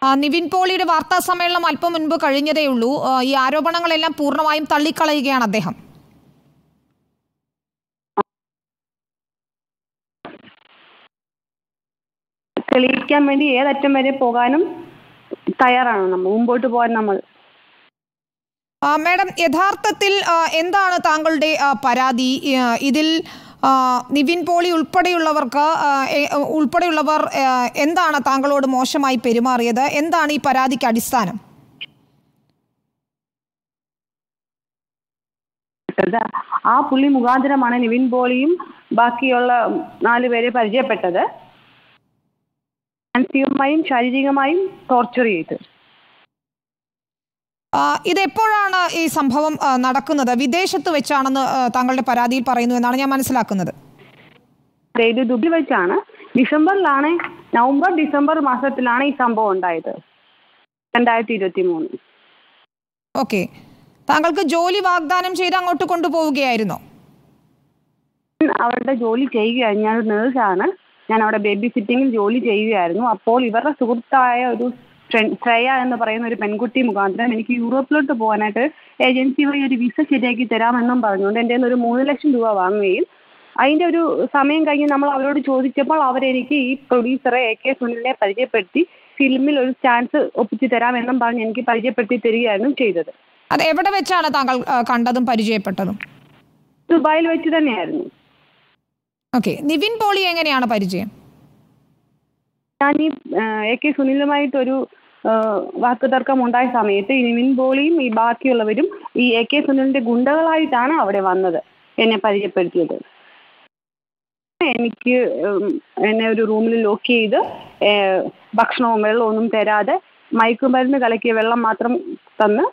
നിവിൻ പോളിയുടെ വാർത്താ സമ്മേളനം അല്പം മുൻപ് കഴിഞ്ഞതേയുള്ളൂ. ഈ ആരോപണങ്ങളെല്ലാം പൂർണ്ണമായും തള്ളിക്കളയുകയാണ് അദ്ദേഹം. തെളിയിക്കാൻ വേണ്ടി ഏതറ്റം വരെ പോകാനും തയ്യാറാണ് നമ്മൾ, മുമ്പോട്ട് പോകാൻ നമ്മൾ. മാഡം, യഥാർത്ഥത്തിൽ എന്താണ് താങ്കളുടെ പരാതി? ഇതിൽ നിവിൻ പോളി ഉൾപ്പെടെയുള്ളവർ എന്താണ് താങ്കളോട് മോശമായി പെരുമാറിയത്? എന്താണ് ഈ പരാതിക്ക് അടിസ്ഥാനം? ആ പുള്ളി മുഖാന്തരമാണ് നിവിൻ പോളിയും ബാക്കിയുള്ള 4 പേരെ പരിചയപ്പെട്ടത്. മാനസികമായും ശാരീരികമായും ടോർച്ചർ ചെയ്ത്. ഇതെപ്പോഴാണ് ഈ സംഭവം നടക്കുന്നത്? വിദേശത്ത് വെച്ചാണെന്ന് താങ്കളുടെ പരാതിയിൽ പറയുന്നു എന്നാണ് ഞാൻ മനസ്സിലാക്കുന്നത്. ഇത് ദുബൈയിൽ വെച്ചാണ്. ഡിസംബറിലാണ്, ഡിസംബർ മാസത്തിലാണ് ഈ സംഭവം ഉണ്ടായത്, 2023. ഓക്കെ. താങ്കൾക്ക് ജോലി വാഗ്ദാനം ചെയ്ത് അങ്ങോട്ട് കൊണ്ടുപോവുകയായിരുന്നോ? അവരുടെ ജോലി ചെയ്യുകയായിരുന്നു. ഞാൻ നേഴ്സാണ്. ഞാൻ അവിടെ ബേബി സിറ്റിങ്ങിൽ ജോലി ചെയ്യുകയായിരുന്നു. അപ്പോൾ ഇവരുടെ സുഹൃത്തായ ഒരു ശ്രേയ എന്ന് പറയുന്ന ഒരു പെൺകുട്ടി മുഖാന്തരം എനിക്ക് യൂറോപ്പിലോട്ട് പോകാനായിട്ട് ഏജൻസി വഴി ഒരു വിസ ശരിയാക്കി തരാമെന്നും പറഞ്ഞുകൊണ്ട് എൻ്റെ ഒരു 3 ലക്ഷം രൂപ വാങ്ങുകയും അതിൻ്റെ ഒരു സമയം കഴിഞ്ഞ് നമ്മൾ അവരോട് ചോദിച്ചപ്പോൾ അവരെനിക്ക് ഈ പ്രൊഡ്യൂസറെ AK സുനിലിനെ പരിചയപ്പെടുത്തി ഫിലിമിൽ ഒരു ചാൻസ് ഒപ്പിച്ചു തരാമെന്നും പറഞ്ഞ് എനിക്ക് പരിചയപ്പെടുത്തി തരികയായിരുന്നു ചെയ്തത്. അത് എവിടെ വെച്ചാണ് താങ്കൾ കണ്ടതും പരിചയപ്പെട്ടതും? ദുബായിൽ വെച്ച് തന്നെയായിരുന്നു. ഓക്കെ. നിവിൻ പോളി എങ്ങനെയാണ് പരിചയം? ഞാൻ ഈ AK സുനിലുമായിട്ടൊരു വാക്കുതർക്കം ഉണ്ടായ സമയത്ത് ഈ നിവിൻ പോളിയും ഈ ബാക്കിയുള്ളവരും ഈ AK സുനിലിന്റെ ഗുണ്ടകളായിട്ടാണ് അവിടെ വന്നത്, എന്നെ പരിചയപ്പെടുത്തിയത്. എനിക്ക് എന്നെ ഒരു റൂമിൽ ലോക്ക് ചെയ്ത് ഭക്ഷണവും വെള്ളവും ഒന്നും തരാതെ മയക്കുമരുന്ന് കലക്കിയ വെള്ളം മാത്രം തന്ന്.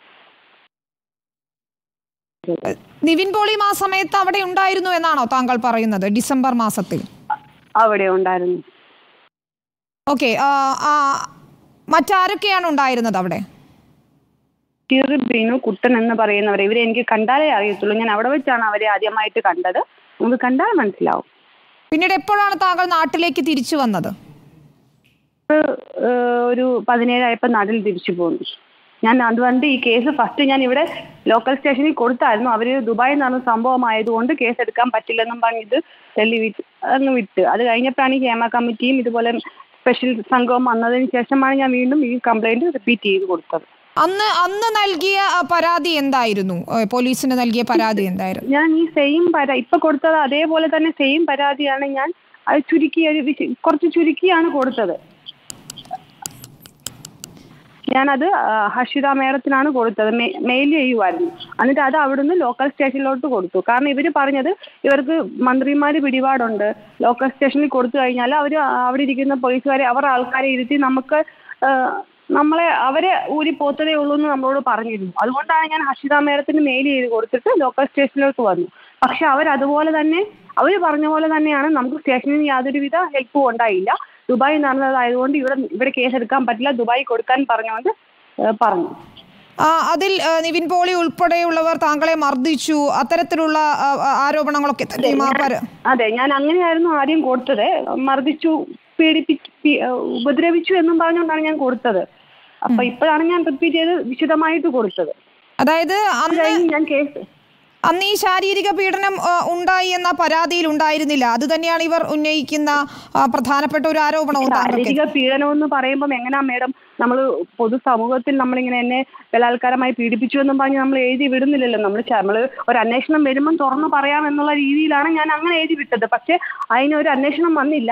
നിവിൻ പോളിയും ആ സമയത്ത് അവിടെ ഉണ്ടായിരുന്നു എന്നാണോ താങ്കൾ പറയുന്നത്? ഡിസംബർ മാസത്തിൽ അവിടെ ഉണ്ടായിരുന്നു. ഓക്കെ. മറ്റാരൊക്കെയാണ് ഉണ്ടായിരുന്നത് അവിടെ? ബീനു, കുട്ടൻ എന്ന് പറയുന്നവർ. ഇവരെ എനിക്ക് കണ്ടാലേ അറിയത്തുള്ളൂ. ഞാൻ അവിടെ വെച്ചാണ് അവരെ ആദ്യമായിട്ട് കണ്ടത്. നമുക്ക് കണ്ടാൽ മനസ്സിലാവും. പിന്നീട് എപ്പോഴാണ് താങ്കൾ നാട്ടിലേക്ക് തിരിച്ചു വന്നത്? ഒരു 17 ആയപ്പോൾ നാട്ടിൽ തിരിച്ചു പോന്നു. ഞാൻ അതുകൊണ്ട് ഈ കേസ് ഫസ്റ്റ് ഞാൻ ഇവിടെ ലോക്കൽ സ്റ്റേഷനിൽ കൊടുത്തായിരുന്നു. അവർ ദുബായിൽ നിന്നാണ് സംഭവമായതുകൊണ്ട് കേസ് എടുക്കാൻ പറ്റില്ലെന്നും പറഞ്ഞത് വിട്ട്. അത് കഴിഞ്ഞപ്പോഴാണ് ഈ ഹേമ കമ്മിറ്റിയും ഇതുപോലെ സ്പെഷ്യൽ സംഘവും വന്നതിന് ശേഷമാണ് ഞാൻ വീണ്ടും ഈ കംപ്ലൈന്റ് റിപ്പീറ്റ് ചെയ്ത് കൊടുത്തത്. അന്ന് നൽകിയ പരാതി എന്തായിരുന്നു? പോലീസിന് നൽകിയ പരാതി എന്തായിരുന്നു? ഞാൻ ഈ സെയിം ഇപ്പൊ കൊടുത്തത് അതേപോലെ തന്നെ സെയിം പരാതിയാണ്. ഞാൻ അത് കുറച്ച് ചുരുക്കിയാണ് കൊടുത്തത്. ഞാനത് ഹർഷിത മേഡത്തിനാണ് കൊടുത്തത്. മെയിൽ ചെയ്യുമായിരുന്നു. എന്നിട്ട് അത് അവിടുന്ന് ലോക്കൽ സ്റ്റേഷനിലോട്ട് കൊടുത്തു. കാരണം ഇവർ പറഞ്ഞത് ഇവർക്ക് മന്ത്രിമാർ പിടിപാടുണ്ട്, ലോക്കൽ സ്റ്റേഷനിൽ കൊടുത്തു കഴിഞ്ഞാൽ അവർ അവിടെ ഇരിക്കുന്ന പോലീസുകാരെ ആൾക്കാരെ ഇരുത്തി അവരെ ഊരി പോത്തതേ ഉള്ളൂ എന്ന് നമ്മളോട് പറഞ്ഞിരുന്നു. അതുകൊണ്ടാണ് ഞാൻ ഹർഷിത മേഡത്തിന് മെയിൽ ചെയ്ത് കൊടുത്തിട്ട് ലോക്കൽ സ്റ്റേഷനിലോട്ട് വന്നു. പക്ഷെ അവരതുപോലെ തന്നെ അവർ പറഞ്ഞ പോലെ തന്നെയാണ്, നമുക്ക് സ്റ്റേഷനിൽ യാതൊരുവിധ ഹെൽപ്പും ഉണ്ടായില്ല. ദുബായ് നടന്നതായതുകൊണ്ട് ഇവിടെ കേസ് എടുക്കാൻ പറ്റില്ല, ദുബായ് കൊടുക്കാൻ പറഞ്ഞു. അതിൽ നിവിൻ പോളി ഉൾപ്പെടെയുള്ളവർ താങ്കളെ മർദ്ദിച്ചു, അത്തരത്തിലുള്ള ആരോപണങ്ങളൊക്കെ? അതെ, ഞാൻ അങ്ങനെയായിരുന്നു ആദ്യം കൊടുത്തത്. മർദ്ദിച്ചു, ഉപദ്രവിച്ചു എന്നും പറഞ്ഞുകൊണ്ടാണ് ഞാൻ കൊടുത്തത്. അപ്പൊ ഇപ്പോഴാണ് ഞാൻ റിപ്പീറ്റ് ചെയ്ത് വിശദമായിട്ട് കൊടുത്തത്. അതായത് ഞാൻ കേസ് അന്ന് ഈ ശാരീരിക പീഡനം ഉണ്ടായി എന്ന പരാതിയിൽ ഉണ്ടായിരുന്നില്ല. അത് തന്നെയാണ് ഇവർ ഉന്നയിക്കുന്ന പ്രധാനപ്പെട്ട ഒരു ആരോപണവും. ശാരീരിക പീഡനം എന്ന് പറയുമ്പോൾ എങ്ങനെയാ മേഡം, നമ്മൾ പൊതുസമൂഹത്തിൽ നമ്മളിങ്ങനെ എന്നെ ബലാത്കാരമായി പീഡിപ്പിച്ചു എന്നും പറഞ്ഞ് നമ്മൾ എഴുതി വിടുന്നില്ലല്ലോ. നമ്മൾ ഒരു അന്വേഷണം വരുമ്പം തുറന്നു പറയാം എന്നുള്ള രീതിയിലാണ് ഞാൻ അങ്ങനെ എഴുതി വിട്ടത്. പക്ഷെ അതിനൊരു അന്വേഷണം വന്നില്ല.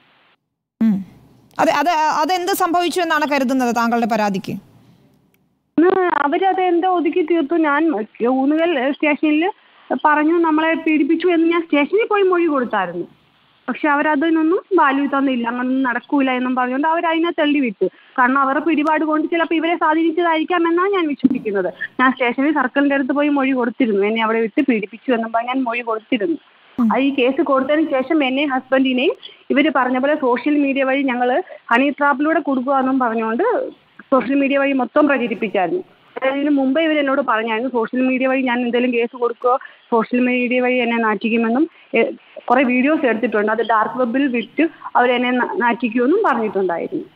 അതെന്ത് സംഭവിച്ചു എന്നാണ് കരുതുന്നത് താങ്കളുടെ പരാതിക്ക്? അവരത് എന്തോ ഒതുക്കി തീർത്തു. ഞാൻ ഊന്നുകൽ സ്റ്റേഷനിൽ പറഞ്ഞു നമ്മളെ പീഡിപ്പിച്ചു എന്ന് ഞാൻ സ്റ്റേഷനിൽ പോയി മൊഴി കൊടുത്തായിരുന്നു. പക്ഷെ അവരതിനൊന്നും വാല്യൂ തന്നില്ല. അങ്ങനൊന്നും നടക്കൂല എന്നും പറഞ്ഞുകൊണ്ട് അവരതിനെ തള്ളിവിട്ടു. കാരണം അവരുടെ പിടിപാട് കൊണ്ട് ചിലപ്പോൾ ഇവരെ സ്വാധീനിച്ചതായിരിക്കാം എന്നാണ് ഞാൻ വിശ്വസിക്കുന്നത്. ഞാൻ സ്റ്റേഷനിൽ സർക്കിളിന്റെ അടുത്ത് പോയി മൊഴി കൊടുത്തിരുന്നു. എന്നെ അവിടെ വിട്ട് പീഡിപ്പിച്ചു എന്നും പറഞ്ഞ് ഞാൻ മൊഴി കൊടുത്തിരുന്നു. ഈ കേസ് കൊടുത്തതിന് ശേഷം എന്നെ ഹസ്ബൻഡിനെയും ഇവർ പറഞ്ഞ പോലെ സോഷ്യൽ മീഡിയ വഴി ഞങ്ങൾ ഹണി ട്രാപ്പിലൂടെ കൊടുക്കുക എന്നും പറഞ്ഞുകൊണ്ട് സോഷ്യൽ മീഡിയ വഴി മൊത്തം പ്രചരിപ്പിച്ചായിരുന്നു. അതിന് മുമ്പ് ഇവർ എന്നോട് പറഞ്ഞായിരുന്നു സോഷ്യൽ മീഡിയ വഴി ഞാൻ എന്തെങ്കിലും കേസ് കൊടുക്കുകയോ സോഷ്യൽ മീഡിയ വഴി എന്നെ നാറ്റിക്കുമെന്നും കുറെ വീഡിയോസ് എടുത്തിട്ടുണ്ട്. അത് ഡാർക്ക് വെബിൽ വിറ്റ് അവരെന്നെ നാറ്റിക്കുമെന്നും പറഞ്ഞിട്ടുണ്ടായിരുന്നു.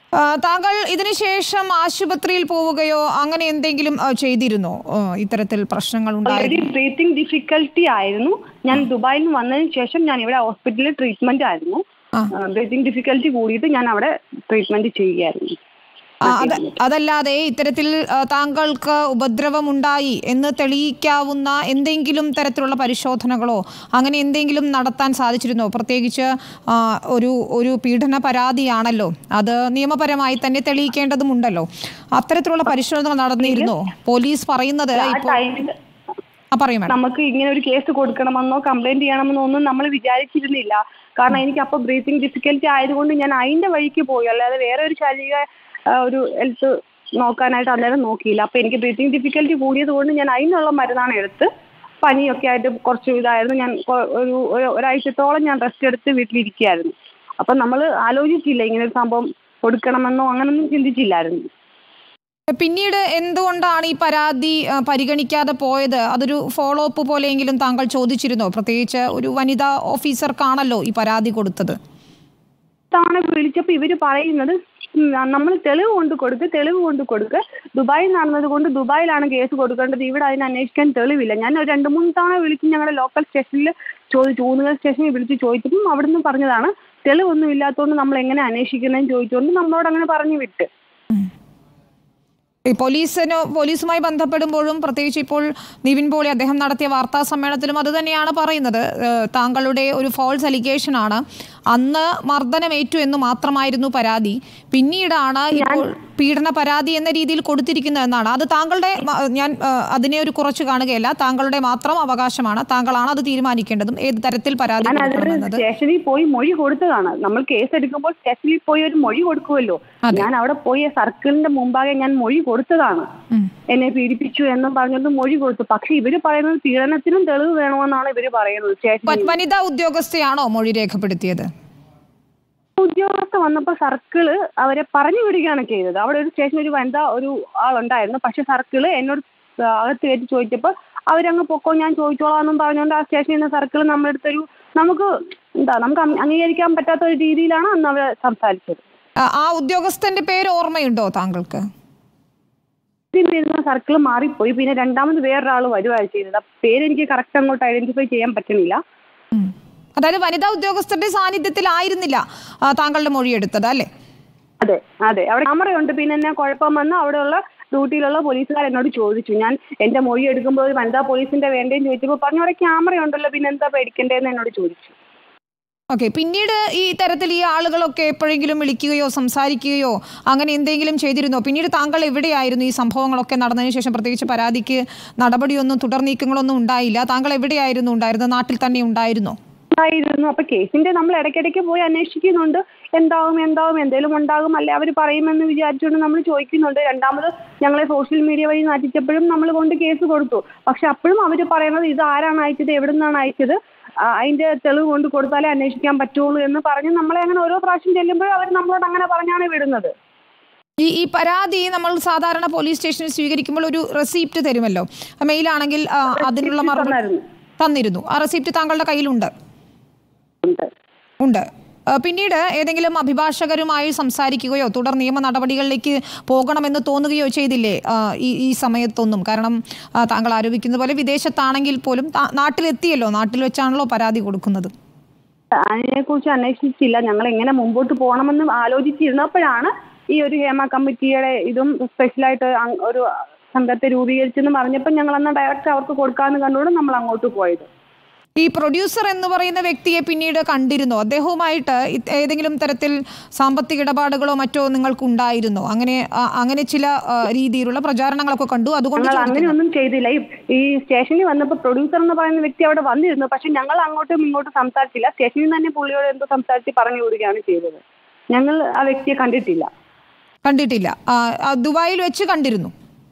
താങ്കൾ ഇതിനുശേഷം ആശുപത്രിയിൽ പോവുകയോ അങ്ങനെ എന്തെങ്കിലും ചെയ്തിരുന്നോ? ഇത്തരത്തിൽ പ്രശ്നങ്ങൾ ഉണ്ടായിരുന്നു? ബ്രീത്തിങ് ഡിഫിക്കൽട്ടി ആയിരുന്നു. ഞാൻ ദുബായിൽ നിന്ന് വന്നതിന് ശേഷം ഞാൻ ഇവിടെ ഹോസ്പിറ്റലിൽ ട്രീറ്റ്മെന്റ് ആയിരുന്നു. ബ്രീത്തിങ് ഡിഫിക്കൽട്ടി കൂടിയിട്ട് ഞാൻ അവിടെ ട്രീറ്റ്മെന്റ് ചെയ്യുകയായിരുന്നു. അതല്ലാതെ ഇത്തരത്തിൽ താങ്കൾക്ക് ഉപദ്രവമുണ്ടായി എന്ന് തെളിയിക്കാവുന്ന എന്തെങ്കിലും തരത്തിലുള്ള പരിശോധനകളോ അങ്ങനെ എന്തെങ്കിലും നടത്താൻ സാധിച്ചിരുന്നോ? പ്രത്യേകിച്ച് ഒരു പീഡന പരാതിയാണല്ലോ, അത് നിയമപരമായി തന്നെ തെളിയിക്കേണ്ടതുണ്ടല്ലോ. അത്തരത്തിലുള്ള പരിശോധനകൾ നടന്നിരുന്നോ? പോലീസ് പറയുന്നത് നമുക്ക് ഇങ്ങനെ ഒരു കേസ് കൊടുക്കണമെന്നോ കംപ്ലൈന്റ് ചെയ്യണമെന്നോ ഒന്നും നമ്മൾ വിചാരിച്ചിരുന്നില്ല. കാരണം എനിക്ക് അപ്പോൾ ബ്രീത്തിങ് ഡിഫിക്കൽറ്റി ആയതുകൊണ്ട് ഞാൻ അതിന്റെ വഴിക്ക് പോയി, അല്ലാതെ വേറെ ഒരു ശാരീരിക ഒരു ഹെൽത്ത് നോക്കാനായിട്ട് അന്നേരം നോക്കിയില്ല. അപ്പൊ എനിക്ക് ബ്രീത്തിങ് ഡിഫിക്കൽറ്റി കൂടിയത് കൊണ്ട് ഞാൻ അതിനുള്ള മരുന്നാണ് എടുത്ത്. പനിയൊക്കെ ആയിട്ട് കുറച്ച് ഇതായിരുന്നു. ഞാൻ ഒരാഴ്ചത്തോളം ഞാൻ റെസ്റ്റ് എടുത്ത് വീട്ടിലിരിക്കുകയായിരുന്നു. അപ്പൊ നമ്മൾ ആലോചിച്ചില്ല ഇങ്ങനെ ഒരു സംഭവം കൊടുക്കണമെന്നോ അങ്ങനൊന്നും ചിന്തിച്ചില്ലായിരുന്നു. പിന്നീട് എന്തുകൊണ്ടാണ് ഈ പരാതി പരിഗണിക്കാതെ പോയത്? അതൊരു ഫോളോ അപ്പ് പോലെയെങ്കിലും താങ്കൾ ചോദിച്ചിരുന്നോ? പ്രത്യേകിച്ച് ഒരു വനിതാ ഓഫീസർക്കാണല്ലോ ഈ പരാതി കൊടുത്തത്. വിളിച്ചപ്പോൾ ഇവര് പറയുന്നത് നമ്മൾ തെളിവ് കൊണ്ട് കൊടുക്കുക. ദുബായിൽ നടന്നത് കൊണ്ട് ദുബായിലാണ് കേസ് കൊടുക്കേണ്ടത്, ഇവിടെ അതിന് അന്വേഷിക്കാൻ തെളിവില്ല. ഞാൻ ഒരു 2-3 തവണ വിളിച്ച് ഞങ്ങളുടെ ലോക്കൽ സ്റ്റേഷനിൽ ചോദിച്ചു, ഊന്നുകൽ സ്റ്റേഷനിൽ വിളിച്ച് ചോദിച്ചപ്പം അവിടുന്ന് പറഞ്ഞതാണ് തെളിവൊന്നും ഇല്ലാത്തതുകൊണ്ട് നമ്മൾ എങ്ങനെ അന്വേഷിക്കുന്നതെന്ന് ചോദിച്ചുകൊണ്ട് നമ്മളോട് അങ്ങനെ പറഞ്ഞു വിട്ട്. പോലീസുമായി ബന്ധപ്പെടുമ്പോഴും പ്രത്യേകിച്ച് ഇപ്പോൾ നിവിൻ പോളി അദ്ദേഹം നടത്തിയ വാർത്താ സമ്മേളനത്തിലും അത് തന്നെയാണ് പറയുന്നത്. താങ്കളുടെ ഒരു ഫോൾസ് അലിഗേഷൻ ആണ്. അന്ന് മർദ്ദനമേറ്റു എന്ന് മാത്രമായിരുന്നു പരാതി. പിന്നീടാണ് ഇപ്പോൾ പീഡന പരാതി എന്ന രീതിയിൽ കൊടുത്തിരിക്കുന്നതെന്നാണ്. അത് താങ്കളുടെ, ഞാൻ അതിനെ ഒരു കുറച്ച് കാണുകയല്ല, താങ്കളുടെ മാത്രം അവകാശമാണ്. താങ്കളാണ് അത് തീരുമാനിക്കേണ്ടതും ഏത് തരത്തിൽ പരാതി കൊടുക്കണമെന്നത്. സ്റ്റേഷനിൽ പോയി മൊഴി കൊടുത്തതാണ്. നമ്മൾ കേസ് എടുക്കുമ്പോൾ സ്റ്റേഷനിൽ പോയി ഒരു മൊഴി കൊടുക്കുമല്ലോ. ഞാൻ അവിടെ പോയി സർക്കിളിന്റെ മുമ്പാകെ ഞാൻ മൊഴി കൊടുത്തതാണ്. എന്നെ പീഡിപ്പിച്ചു എന്നും പറഞ്ഞുകൊണ്ട് മൊഴി കൊടുത്തു. പക്ഷെ ഇവര് പറയുന്നത് പീഡനത്തിനും തെളിവ് വേണമെന്നാണ് ഇവര് പറയുന്നത്. വനിതാ ഉദ്യോഗസ്ഥയാണോ മൊഴി രേഖപ്പെടുത്തിയത്? ഉദ്യോഗസ്ഥ വന്നപ്പോൾ സർക്കിള് അവരെ പറഞ്ഞു വിടുകയാണ് ചെയ്തത്. അവിടെ ഒരു സ്റ്റേഷനിൽ ഒരു വനിതാ ഒരു ആളുണ്ടായിരുന്നു. പക്ഷെ സർക്കിള് എന്നോട് അകത്ത് കയറ്റി ചോദിച്ചപ്പോൾ അവരങ്ങ് പൊക്കോ, ഞാൻ ചോദിച്ചോളാം എന്നും പറഞ്ഞുകൊണ്ട് ആ സ്റ്റേഷനിൽ നിന്ന് സർക്കിള് നമ്മളെടുത്തൊരു നമുക്ക് അംഗീകരിക്കാൻ പറ്റാത്ത ഒരു രീതിയിലാണ് അന്ന് അവർ സംസാരിച്ചത്. ആ ഉദ്യോഗസ്ഥന്റെ പേര് ഓർമ്മയുണ്ടോ താങ്കൾക്ക്? സർക്കിൾ മാറിപ്പോയി. പിന്നെ രണ്ടാമത് വേറൊരാൾ വരുവാണ് ചെയ്തത്. പേര് എനിക്ക് കറക്റ്റ് അങ്ങോട്ട് ഐഡന്റിഫൈ ചെയ്യാൻ പറ്റുന്നില്ല. അതായത് വനിതാ ഉദ്യോഗസ്ഥരുടെ സാന്നിധ്യത്തിലായിരുന്നില്ല താങ്കളുടെ മൊഴിയെടുത്തത് അല്ലേ? അതെ അതെ. അവിടെ ക്യാമറയുണ്ട്. പിന്നെ എന്നാ കുഴപ്പം വന്ന് അവിടെയുള്ള ഡ്യൂട്ടിയിലുള്ള പോലീസുകാർ എന്നോട് ചോദിച്ചു, ഞാൻ എന്റെ മൊഴി എടുക്കുമ്പോൾ ഒരു വനിതാ പോലീസിന്റെ വേണ്ടേന്ന് ചോദിച്ചപ്പോൾ പറഞ്ഞു അവിടെ ക്യാമറയുണ്ടല്ലോ, പിന്നെ എന്താ പേടിക്കണ്ടേന്ന് എന്നോട് ചോദിച്ചു. ഓക്കെ. പിന്നീട് ഈ തരത്തിൽ ഈ ആളുകളൊക്കെ എപ്പോഴെങ്കിലും വിളിക്കുകയോ സംസാരിക്കുകയോ അങ്ങനെ എന്തെങ്കിലും ചെയ്തിരുന്നോ? പിന്നീട് താങ്കൾ എവിടെയായിരുന്നു ഈ സംഭവങ്ങളൊക്കെ നടന്നതിന് ശേഷം? പ്രത്യേകിച്ച് പരാതിക്ക് നടപടിയൊന്നും തുടർ നീക്കങ്ങളൊന്നും ഉണ്ടായില്ല. താങ്കൾ എവിടെയായിരുന്നു ഉണ്ടായിരുന്നത്? നാട്ടിൽ തന്നെ ഉണ്ടായിരുന്നോ? അപ്പൊ കേസിന്റെ നമ്മൾ ഇടയ്ക്കിടയ്ക്ക് പോയി അന്വേഷിക്കുന്നുണ്ട്. എന്താവും എന്തെങ്കിലും ഉണ്ടാകും അല്ലെ അവർ പറയുമെന്ന് വിചാരിച്ചുകൊണ്ട് നമ്മൾ ചോദിക്കുന്നുണ്ട്. രണ്ടാമത് ഞങ്ങളെ സോഷ്യൽ മീഡിയ വഴി നാട്ടിച്ചപ്പോഴും നമ്മൾ കൊണ്ട് കേസ് കൊടുത്തു. പക്ഷെ അപ്പോഴും അവർ പറയുന്നത് ഇത് ആരാണ് അയച്ചത്, എവിടെ നിന്നാണ് അയച്ചത്, അതിന്റെ തെളിവ് കൊണ്ട് കൊടുത്താലേ അന്വേഷിക്കാൻ പറ്റുള്ളൂ എന്ന് പറഞ്ഞ് നമ്മളെ അങ്ങനെ ഓരോ പ്രാവശ്യം ചെല്ലുമ്പോഴും അവർ നമ്മളോട് അങ്ങനെ പറഞ്ഞാണ് വിടുന്നത്. ഈ പരാതി നമ്മൾ സാധാരണ പോലീസ് സ്റ്റേഷനിൽ സ്വീകരിക്കുമ്പോൾ ഒരു റെസിപ്റ്റ് തരുമല്ലോ, മെയിലാണെങ്കിൽ അതിനുള്ള മറുപടി തന്നിരുന്നു. ആ റെസിപ്റ്റ് താങ്കളുടെ കയ്യിലുണ്ട്? ഉണ്ട്. പിന്നീട് ഏതെങ്കിലും അഭിഭാഷകരുമായി സംസാരിക്കുകയോ തുടർ നിയമ നടപടികളിലേക്ക് പോകണമെന്ന് തോന്നുകയോ ചെയ്തില്ലേ ഈ സമയത്തൊന്നും? കാരണം താങ്കൾ ആരോപിക്കുന്ന പോലെ വിദേശത്താണെങ്കിൽ പോലും നാട്ടിലെത്തിയല്ലോ, നാട്ടിൽ വെച്ചാണല്ലോ പരാതി കൊടുക്കുന്നത്. അതിനെക്കുറിച്ച് അന്വേഷിച്ചില്ല. ഞങ്ങൾ എങ്ങനെ മുമ്പോട്ട് പോകണമെന്ന് ആലോചിച്ചിരുന്നപ്പോഴാണ് ഈ ഒരു ഹേമ കമ്മിറ്റിയുടെ ഇതും സ്പെഷ്യലായിട്ട് ഒരു സംഘത്തെ രൂപീകരിച്ചെന്ന് പറഞ്ഞപ്പോൾ ഞങ്ങൾ അന്ന് ഡയറക്റ്റ് അവർക്ക് കൊടുക്കാമെന്ന് കണ്ടുകൊണ്ട് നമ്മൾ അങ്ങോട്ട് പോയത്. ഈ പ്രൊഡ്യൂസർ എന്ന് പറയുന്ന വ്യക്തിയെ പിന്നീട് കണ്ടിരുന്നോ? അദ്ദേഹവുമായിട്ട് ഏതെങ്കിലും തരത്തിൽ സാമ്പത്തിക ഇടപാടുകളോ മറ്റോ നിങ്ങൾക്ക് ഉണ്ടായിരുന്നോ? അങ്ങനെ ചില രീതിയിലുള്ള പ്രചാരണങ്ങളൊക്കെ കണ്ടു. അതുകൊണ്ട് അങ്ങനെയൊന്നും ചെയ്തില്ല. ഈ സ്റ്റേഷനിൽ വന്നപ്പോൾ പ്രൊഡ്യൂസർ എന്ന് പറയുന്ന വ്യക്തി അവിടെ വന്നിരുന്നു. പക്ഷെ ഞങ്ങൾ അങ്ങോട്ടും ഇങ്ങോട്ടും സംസാരിച്ചില്ല. സ്റ്റേഷനിൽ തന്നെ പുള്ളിയോട് എന്തോ സംസാരിച്ച് പറഞ്ഞു വിടുകയാണ് ചെയ്തത്. ഞങ്ങൾ ആ വ്യക്തിയെ കണ്ടിട്ടില്ല. ദുബായിൽ വെച്ച് കണ്ടിരുന്നു.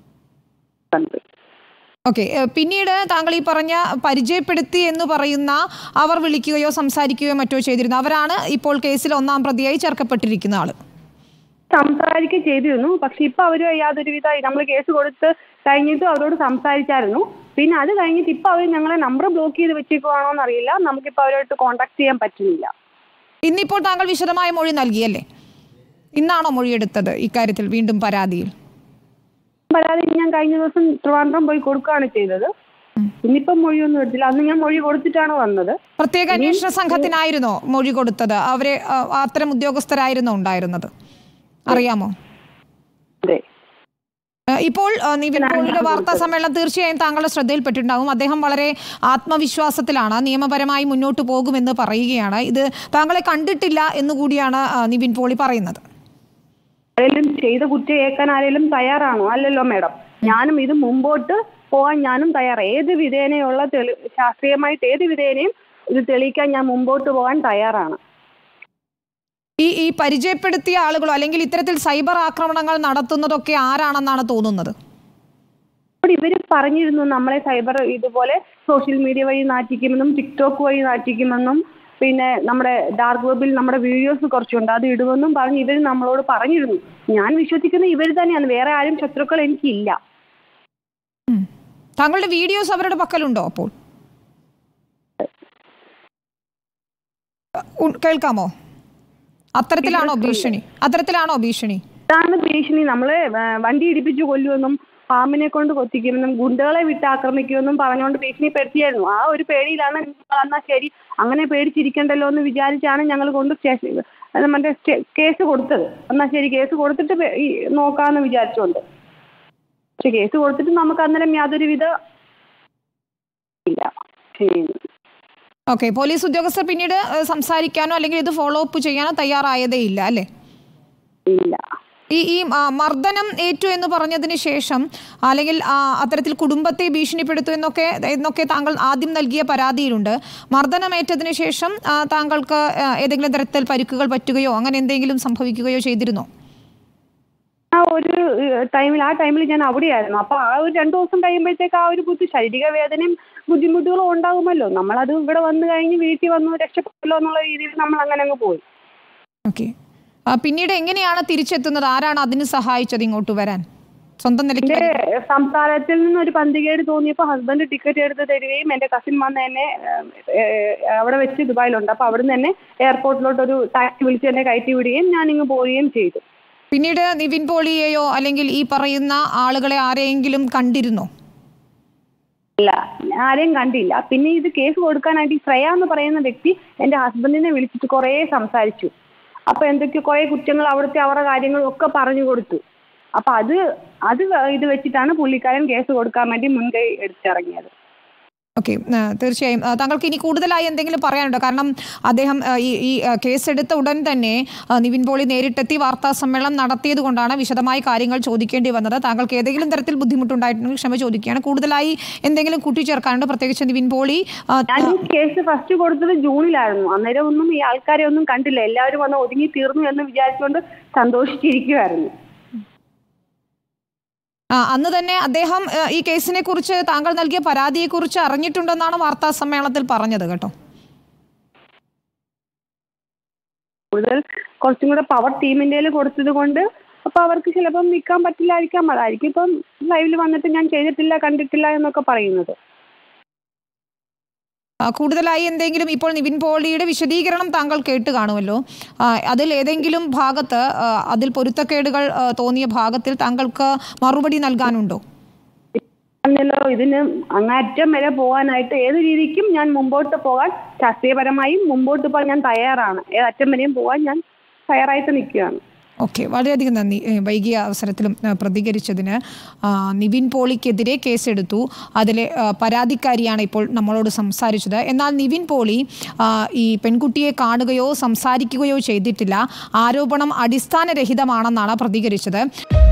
ഓക്കെ. പിന്നീട് താങ്കൾ ഈ പറഞ്ഞ പരിചയപ്പെടുത്തി എന്ന് പറയുന്ന അവർ വിളിക്കുകയോ സംസാരിക്കുകയോ മറ്റോ ചെയ്തിരുന്നു. അവരാണ് ഇപ്പോൾ കേസിൽ 1-ാം പ്രതിയായി ചേർക്കപ്പെട്ടിരിക്കുന്ന ആള്. സംസാരിക്കുകയും ചെയ്തിരുന്നു. പക്ഷെ ഇപ്പൊ അവര് യാതൊരുവിധ നമ്മൾ കേസ് കൊടുത്ത് കഴിഞ്ഞിട്ട് അവരോട് സംസാരിച്ചായിരുന്നു. പിന്നെ അത് കഴിഞ്ഞിട്ട് ഇപ്പൊ അവർ ഞങ്ങളെ നമ്പർ ബ്ലോക്ക് ചെയ്ത് വെച്ചേക്കുവാണോ എന്നറിയില്ല. നമുക്കിപ്പോൾ അവരുമായിട്ട് കോൺടാക്ട് ചെയ്യാൻ പറ്റുന്നില്ല. ഇന്നിപ്പോൾ താങ്കൾ വിശദമായ മൊഴി നൽകിയല്ലേ? ഇന്നാണോ മൊഴിയെടുത്തത് ഇക്കാര്യത്തിൽ വീണ്ടും പരാതിയിൽ? പരാതി ഞാൻ കഴിഞ്ഞ ദിവസം ട്രിവാൻഡ്രം പോയി കൊടുക്കുകയാണ് ചെയ്തത്. ഇന്നിപ്പം മൊഴിയൊന്നും എടുത്തില്ല. അന്ന് ഞാൻ മൊഴി കൊടുത്തിട്ടാണ് വന്നത്. പ്രത്യേക അന്വേഷണ സംഘത്തിനായിരുന്നോ മൊഴി കൊടുത്തത്? അവരെ അത്തരം ഉദ്യോഗസ്ഥരായിരുന്നോ ഉണ്ടായിരുന്നത്? അറിയാമോ? അതെ. ഇപ്പോൾ നിവിൻ പോളിയുടെ വാർത്താ സമ്മേളനം തീർച്ചയായും താങ്കളുടെ ശ്രദ്ധയിൽപ്പെട്ടിട്ടുണ്ടാകും. അദ്ദേഹം വളരെ ആത്മവിശ്വാസത്തിലാണ്, നിയമപരമായി മുന്നോട്ട് പോകുമെന്ന് പറയുകയാണ്. ഇത് താങ്കളെ കണ്ടിട്ടില്ല എന്നുകൂടിയാണ് നിവിൻ പോളി പറയുന്നത്. ആരെങ്കിലും ചെയ്ത കുറ്റം ഏൽക്കാൻ ആരെങ്കിലും തയ്യാറാണോ? അല്ലല്ലോ മാഡം. ഞാനും ഇത് മുമ്പോട്ട് പോകാൻ ഞാനും തയ്യാറാണ്. ഏത് വിധേനയുള്ള ശാസ്ത്രീയമായിട്ട് ഏത് വിധേനയും ഇത് തെളിയിക്കാൻ ഞാൻ മുമ്പോട്ട് പോകാൻ തയ്യാറാണ്. ഈ പരിചയപ്പെടുത്തിയ ആളുകളോ അല്ലെങ്കിൽ ഇത്തരത്തിൽ സൈബർ ആക്രമണങ്ങൾ നടത്തുന്നതൊക്കെ ആരാണെന്നാണ് തോന്നുന്നത്? ഇവര് പറഞ്ഞിരുന്നു നമ്മളെ സൈബർ ഇതുപോലെ സോഷ്യൽ മീഡിയ വഴി നാറ്റിക്കുമെന്നും ടിക്ടോക്ക് വഴി നാറ്റിക്കുമെന്നും പിന്നെ നമ്മുടെ ഡാർക്ക് വെബിൽ നമ്മുടെ വീഡിയോസ് കുറച്ചുണ്ട് അത് ഇടുമെന്നും പറഞ്ഞ് ഇവർ നമ്മളോട് പറഞ്ഞിരുന്നു. ഞാൻ വിശ്വസിക്കുന്നത് ഇവർ തന്നെയാണ്. വേറെ ആരും ശത്രുക്കൾ എനിക്കില്ല. താങ്കളുടെ വീഡിയോസ് അവരുടെ പക്കലുണ്ടോ? അപ്പോൾ കേൾക്കാമോ? അത്തരത്തിലാണോ ഭീഷണി? ഇതാണ് ഭീഷണി. നമ്മളെ വണ്ടി ഇടിപ്പിച്ചു കൊല്ലുമെന്നും പാമ്പിനെ കൊണ്ട് കൊത്തിക്കുമെന്നും ഗുണ്ടകളെ വിട്ട് ആക്രമിക്കുമെന്നും പറഞ്ഞുകൊണ്ട് ഭീഷണിപ്പെടുത്തിയായിരുന്നു. ആ ഒരു പേടിയിലാണ് എന്നാൽ ശരി അങ്ങനെ പേടിച്ചിരിക്കണ്ടല്ലോ എന്ന് വിചാരിച്ചാണ് ഞങ്ങൾ കൊണ്ട് മറ്റേ കേസ് കൊടുത്തത്. എന്നാൽ ശരി കേസ് കൊടുത്തിട്ട് നോക്കാമെന്ന് വിചാരിച്ചുകൊണ്ട്. പക്ഷെ കേസ് കൊടുത്തിട്ട് നമുക്ക് അന്നേരം യാതൊരു വിധ ഇല്ല. ഓക്കെ. പോലീസ് ഉദ്യോഗസ്ഥർ പിന്നീട് സംസാരിക്കാനോ അല്ലെങ്കിൽ ഇത് ഫോളോ അപ്പ് ചെയ്യാനോ തയ്യാറായതേ ഇല്ല അല്ലേ? ഇല്ല. ഈ മർദ്ദനം ഏറ്റു എന്ന് പറഞ്ഞതിന് ശേഷം അല്ലെങ്കിൽ അത്തരത്തിൽ കുടുംബത്തെ ഭീഷണിപ്പെടുത്തു എന്നൊക്കെ താങ്കൾ ആദ്യം നൽകിയ പരാതിയിലുണ്ട്. മർദ്ദനമേറ്റതിന് ശേഷം താങ്കൾക്ക് ഏതെങ്കിലും തരത്തിൽ പരിക്കുകൾ പറ്റുകയോ അങ്ങനെ എന്തെങ്കിലും സംഭവിക്കുകയോ ചെയ്തിരുന്നോ? ആ ടൈമിൽ ഞാൻ അവിടെയായിരുന്നു. അപ്പൊ ആ ഒരു 2 ദിവസം കഴിയുമ്പോഴത്തേക്ക് ആ ഒരു ശാരീരിക വേദനയും ബുദ്ധിമുട്ടുകളും ഉണ്ടാകുമല്ലോ. നമ്മളത് ഇവിടെ വന്നു കഴിഞ്ഞ് വീട്ടിൽ വന്നു രക്ഷപ്പെട്ടല്ലോ എന്നുള്ള രീതിയിൽ നമ്മൾ അങ്ങനെ അങ്ങ് പോയി. ഓക്കെ. പിന്നീട് എങ്ങനെയാണ് തിരിച്ചെത്തുന്നത്? ആരാണ് അതിന് സഹായിച്ചത് ഇങ്ങോട്ട് വരാൻ? സ്വന്തം നിലയ്ക്ക് സംസ്ഥാനത്തിൽ നിന്ന് ഒരു പന്തികേട് തോന്നിയപ്പോൾ ഹസ്ബൻഡ് ടിക്കറ്റ് എടുത്ത് തരികയും എന്റെ കസിൻ വന്ന് എന്നെ അവിടെ വെച്ച് ദുബായിലുണ്ട്. അപ്പൊ അവിടുന്ന് തന്നെ എയർപോർട്ടിലോട്ട് ഒരു ടാക്സി വിളിച്ച് എന്നെ കയറ്റി വിടുകയും ഞാൻ ഇങ്ങ് പോവുകയും ചെയ്തു. പിന്നീട് നിവിൻ പോളിയെയോ അല്ലെങ്കിൽ ഈ പറയുന്ന ആളുകളെ ആരെയെങ്കിലും കണ്ടിരുന്നോ? ഇല്ല, ആരെയും കണ്ടില്ല. പിന്നെ ഇത് കേസ് കൊടുക്കാനായിട്ട് ശ്രേയ എന്ന് പറയുന്ന വ്യക്തി എന്റെ ഹസ്ബൻഡിനെ വിളിച്ചിട്ട് കുറേ സംസാരിച്ചു. അപ്പൊ എന്തൊക്കെയോ കുറെ കുറ്റങ്ങൾ അവിടുത്തെ അവരുടെ കാര്യങ്ങളും ഒക്കെ പറഞ്ഞു കൊടുത്തു. അപ്പൊ അത് ഇത് വെച്ചിട്ടാണ് പുള്ളിക്കാരൻ കേസ് കൊടുക്കാൻ വേണ്ടി മുൻകൈ എടുത്തിറങ്ങിയത്. ഓക്കെ. തീർച്ചയായും താങ്കൾക്ക് ഇനി കൂടുതലായി എന്തെങ്കിലും പറയാനുണ്ടോ? കാരണം അദ്ദേഹം ഈ കേസെടുത്ത ഉടൻ തന്നെ നിവിൻ പോളി നേരിട്ടെത്തി വാർത്താ സമ്മേളനം നടത്തിയത് കൊണ്ടാണ് വിശദമായി കാര്യങ്ങൾ ചോദിക്കേണ്ടി വന്നത്. താങ്കൾക്ക് ഏതെങ്കിലും തരത്തിൽ ബുദ്ധിമുട്ടുണ്ടായിട്ടുണ്ടെങ്കിൽ ക്ഷമ ചോദിക്കുകയാണ്. കൂടുതലായി എന്തെങ്കിലും കൂട്ടിച്ചേർക്കാനുണ്ടോ? പ്രത്യേകിച്ച് നിവിൻ പോളി കേസ് ഫസ്റ്റ് കൊടുത്തത് ജൂണിലായിരുന്നു. അന്നേരം ഒന്നും ഈ ആൾക്കാരെ ഒന്നും കണ്ടില്ല. എല്ലാവരും വന്ന് ഒതുങ്ങി തീർന്നു എന്ന് വിചാരിച്ചുകൊണ്ട് സന്തോഷിച്ചിരിക്കുമായിരുന്നു. അന്ന് തന്നെ അദ്ദേഹം ഈ കേസിനെ കുറിച്ച് താങ്കൾ നൽകിയ പരാതിയെ കുറിച്ച് അറിഞ്ഞിട്ടുണ്ടെന്നാണ് വാർത്താ സമ്മേളനത്തിൽ പറഞ്ഞത് കേട്ടോ. കൂടുതൽ കുറച്ചും കൂടെ പവർ ടീമിന്റെ കൊടുത്തത് കൊണ്ട് അപ്പൊ അവർക്ക് ചിലപ്പം നിൽക്കാൻ പറ്റില്ലായിരിക്കാം. അതായിരിക്കും ഇപ്പം ലൈവിൽ വന്നിട്ട് ഞാൻ ചെയ്തിട്ടില്ല കണ്ടിട്ടില്ല എന്നൊക്കെ പറയുന്നത്. കൂടുതലായി എന്തെങ്കിലും ഇപ്പോൾ നിവിൻ പോളിയുടെ വിശദീകരണം താങ്കൾ കേട്ട് കാണുമല്ലോ. അതിൽ ഏതെങ്കിലും ഭാഗത്ത് അതിൽ പൊരുത്തക്കേടുകൾ തോന്നിയ ഭാഗത്തിൽ താങ്കൾക്ക് മറുപടി നൽകാനുണ്ടോ? ഇതിന് അങ്ങേറ്റം വരെ പോകാനായിട്ട് ഏത് രീതിക്കും ഞാൻ മുമ്പോട്ട് പോകാൻ ശാസ്ത്രീയപരമായും മുമ്പോട്ട് പോകാൻ ഞാൻ തയ്യാറാണ്. ഏതറ്റം വരെയും പോകാൻ ഞാൻ തയ്യാറായിട്ട് നിൽക്കുകയാണ്. ഓക്കെ. വളരെയധികം നന്ദി വൈകിയ അവസരത്തിലും പ്രതികരിച്ചതിന്. നിവിൻ പോളിക്കെതിരെ കേസെടുത്തു. അതിലെ പരാതിക്കാരിയാണ് ഇപ്പോൾ നമ്മളോട് സംസാരിച്ചത്. എന്നാൽ നിവിൻ പോളി ഈ പെൺകുട്ടിയെ കാണുകയോ സംസാരിക്കുകയോ ചെയ്തിട്ടില്ല. ആരോപണം അടിസ്ഥാനരഹിതമാണെന്നാണ് പ്രതികരിച്ചത്.